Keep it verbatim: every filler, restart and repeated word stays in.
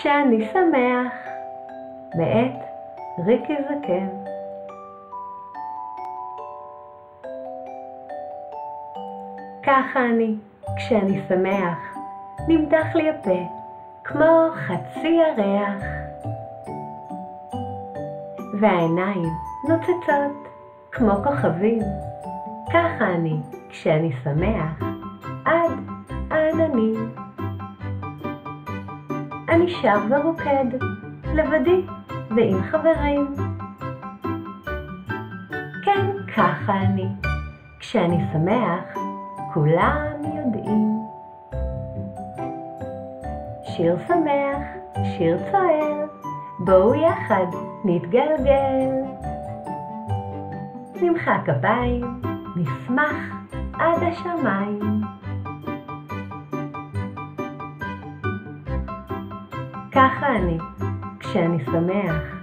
כשאני שמח, מאת ריקי זקן. ככה אני, כשאני שמח, נמתח לי הפה, כמו חצי ירח. והעיניים נוצצות, כמו כוכבים. ככה אני, כשאני שמח, עד העננים. אני שר ורוקד, לבדי ועם חברים. כן, ככה אני, כשאני שמח, כולם יודעים. שיר שמח, שיר צוער, בואו יחד נתגלגל. נמחא כפיים, נשמח עד השמיים. ככה אני, כשאני שמח.